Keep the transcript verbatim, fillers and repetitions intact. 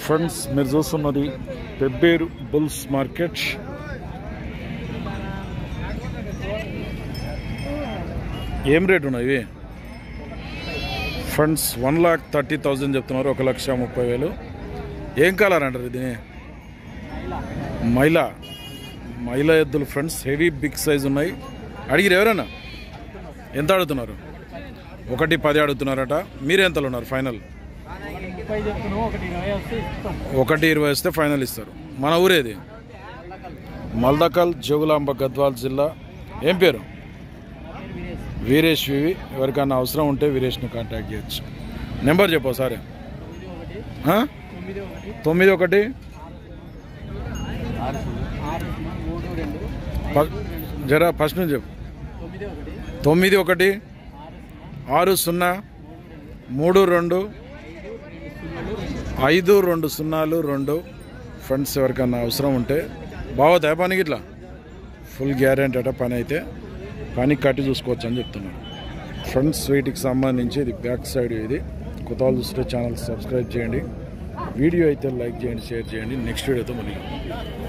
Friends మీరు చూస్తున్నది Pebbair bulls market. ఏం రేట్ ఉన్నాయి ఇవి friends? One lakh thirty thousand చెప్తున్నారు, ఒక లక్ష ముప్పై వేలు. ఏం కలర్ అంటారు ఇది? మైలా మైలా ఎద్దులు ఫ్రెండ్స్, హెవీ బిగ్ సైజ్ ఉన్నాయి. అడిగిరు ఎవరైనా? ఎంత అడుగుతున్నారు? ఒకటి పది అడుగుతున్నారట. మీరు ఎంతలో ఉన్నారు ఫైనల్? ఒకటి ఇరవై వస్తే ఫైనల్ ఇస్తారు. మన ఊరేది? మల్దకల్, జోగులాంబ, గద్వాల్ జిల్లా. ఏం పేరు? వీరేష్. వివి. ఎవరికైనా అవసరం ఉంటే వీరేష్ని కాంటాక్ట్ చేయొచ్చు. నెంబర్ చెప్పు సార్. తొమ్మిది ఒకటి జరా ఫస్ట్ నుంచి చెప్పు. తొమ్మిది ఒకటి ఆరు సున్నా మూడు రెండు ఐదు రెండు సున్నాలు రెండు. ఫ్రెండ్స్ ఎవరికన్నా అవసరం ఉంటే బాగోతాయి పనికి, ఇట్లా ఫుల్ గ్యారెంటీ అట. పని అయితే పని కట్టి చూసుకోవచ్చు అని చెప్తున్నాను ఫ్రెండ్స్. వీటికి సంబంధించి ఇది బ్యాక్ సైడ్. ఇది కొత్త వాళ్ళు చూస్తే ఛానల్ సబ్స్క్రైబ్ చేయండి. వీడియో అయితే లైక్ చేయండి, షేర్ చేయండి. నెక్స్ట్ వీడియోతో మళ్ళీ